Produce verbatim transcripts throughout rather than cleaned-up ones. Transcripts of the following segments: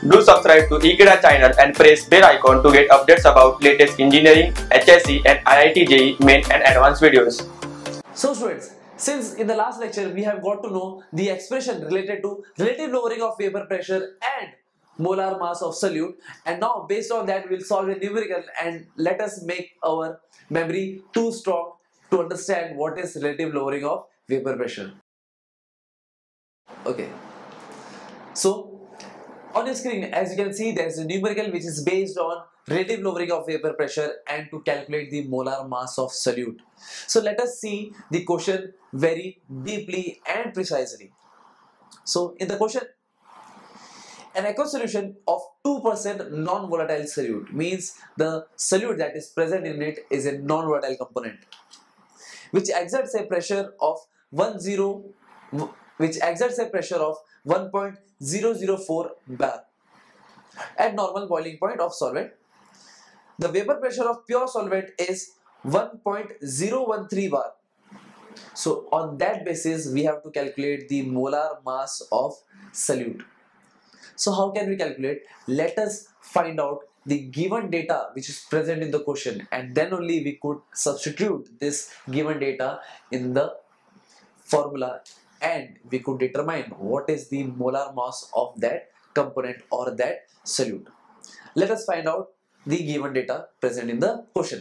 Do subscribe to Ekeeda channel and press bell icon to get updates about latest engineering, H S C and I I T J E E main and advanced videos. So students, since in the last lecture we have got to know the expression related to relative lowering of vapor pressure and molar mass of solute, and now based on that we will solve a numerical, and let us make our memory too strong to understand what is relative lowering of vapor pressure. Okay, so on your screen, as you can see, there is a numerical which is based on relative lowering of vapor pressure and to calculate the molar mass of solute. So let us see the question very deeply and precisely. So in the question, an aqueous solution of two percent non-volatile solute means the solute that is present in it is a non-volatile component which exerts a pressure of one zero which exerts a pressure of one point zero zero four bar at normal boiling point of solvent. The vapor pressure of pure solvent is one point zero one three bar. So on that basis we have to calculate the molar mass of solute. So how can we calculate? Let us find out the given data which is present in the question, and then only we could substitute this given data in the formula and we could determine what is the molar mass of that component or that solute. Let us find out the given data present in the question.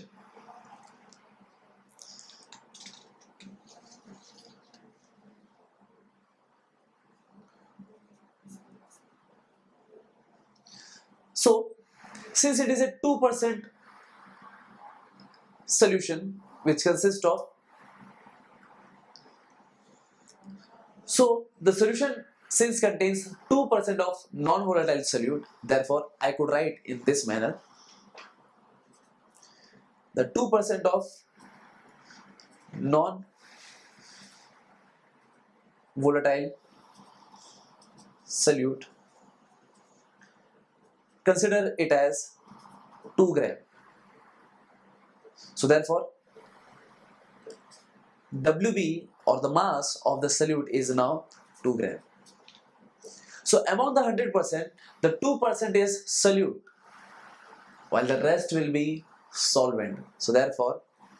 So, since it is a two percent solution which consists of, so the solution since contains two percent of non-volatile solute, therefore I could write in this manner: the two percent of non-volatile solute, consider it as two gram. So therefore W B or the mass of the solute is now two gram. So among the one hundred percent, the two percent is solute while the rest will be solvent. So therefore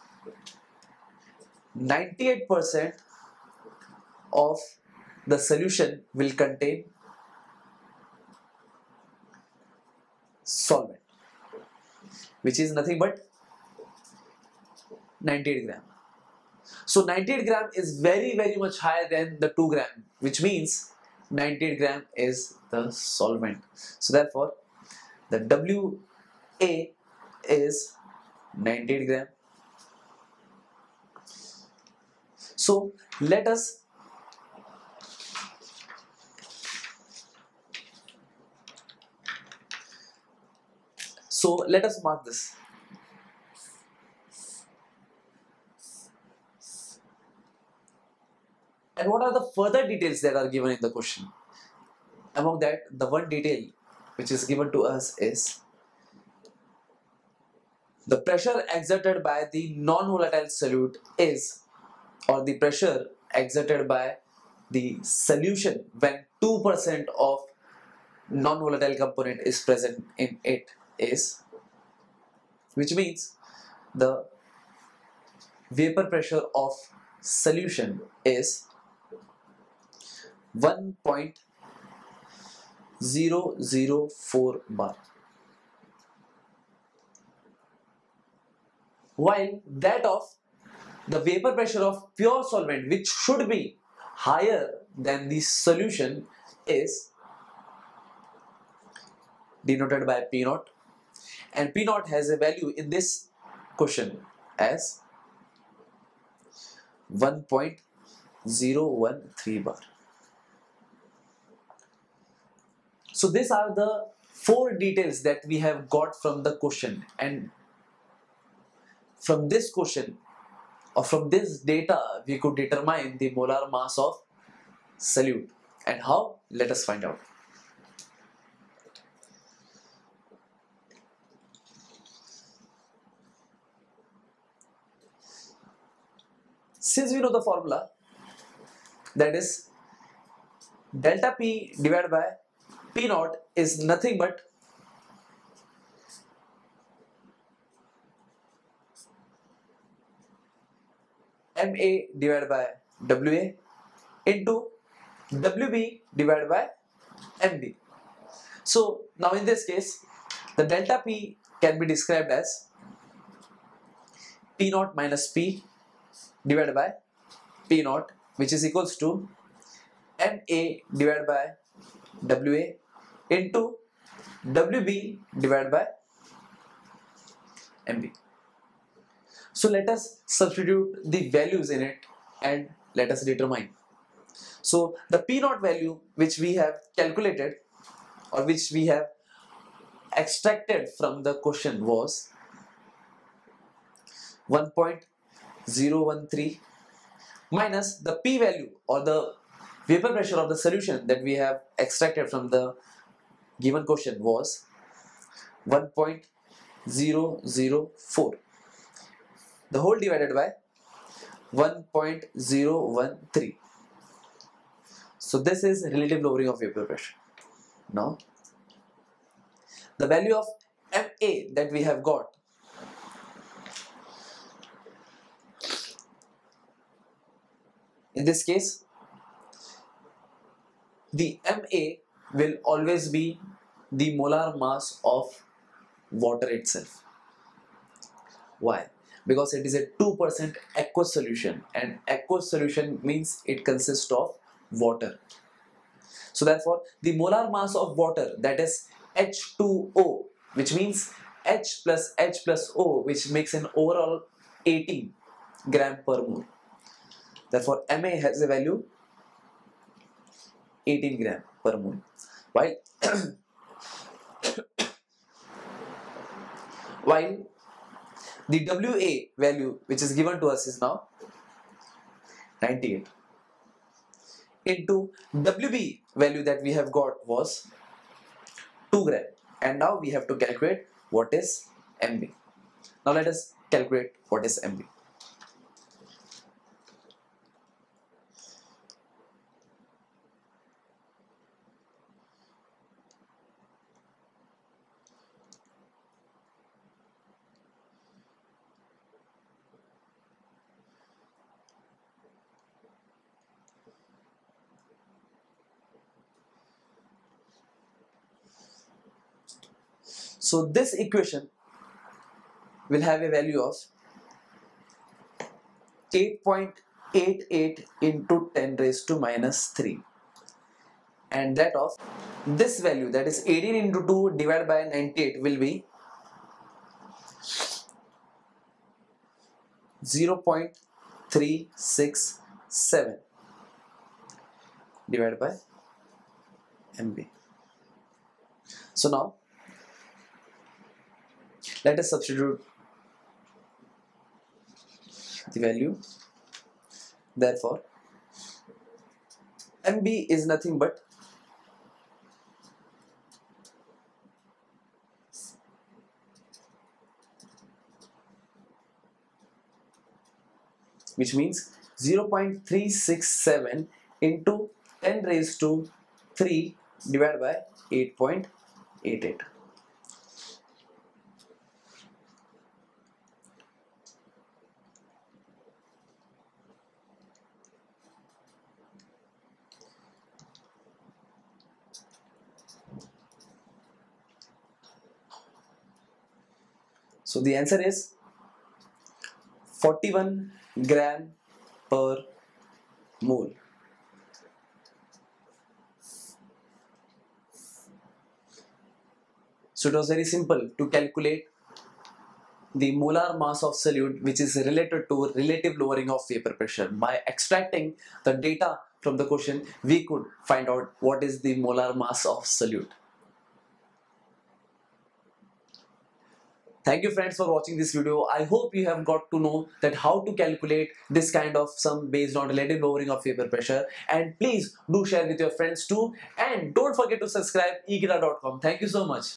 ninety-eight percent of the solution will contain solvent, which is nothing but ninety-eight gram. So ninety-eight gram is very very much higher than the two gram, which means ninety-eight gram is the solvent. So therefore the W A is ninety-eight gram. So let us so let us mark this. And what are the further details that are given in the question? Among that, the one detail which is given to us is the pressure exerted by the non-volatile solute is, or the pressure exerted by the solution when two percent of non-volatile component is present in it is, which means the vapor pressure of solution is one point zero zero four bar, while that of the vapor pressure of pure solvent, which should be higher than the solution, is denoted by P naught, and P naught has a value in this question as one point zero one three bar. So these are the four details that we have got from the question, and from this question or from this data we could determine the molar mass of solute. And how? Let us find out. Since we know the formula, that is delta P divided by P naught is nothing but M A divided by W A into W B divided by M B. So now in this case, the delta P can be described as P naught minus P divided by P naught, which is equals to M A divided by W A into W B divided by M B. So let us substitute the values in it and let us determine. So the P naught value which we have calculated or which we have extracted from the question was one point zero one three minus the P value or the vapor pressure of the solution that we have extracted from the given question was one point zero zero four. The whole divided by one point zero one three. So this is relative lowering of vapor pressure. Now the value of M A that we have got in this case, the M A will always be the molar mass of water itself. Why? Because it is a two percent aqueous solution, and aqueous solution means it consists of water. So therefore, the molar mass of water, that is H two O, which means H plus H plus O, which makes an overall eighteen gram per mole. Therefore, M A has a value eighteen gram per mole, while while the W A value which is given to us is now ninety-eight into W B value that we have got was two gram, and now we have to calculate what is M B. Now let us calculate what is M B. So this equation will have a value of eight point eight eight into ten raised to minus three, and that of this value, that is eighteen into two divided by ninety-eight, will be zero point three six seven divided by M B. So now let us substitute the value. Therefore, M B is nothing but which means zero point three six seven into ten raised to three divided by eight point eight eight. So the answer is forty-one gram per mole. So it was very simple to calculate the molar mass of solute, which is related to relative lowering of vapor pressure. By extracting the data from the question, we could find out what is the molar mass of solute. Thank you friends for watching this video. I hope you have got to know that how to calculate this kind of sum based on relative lowering of vapor pressure, and please do share with your friends too, and don't forget to subscribe e guitar dot com. Thank you so much.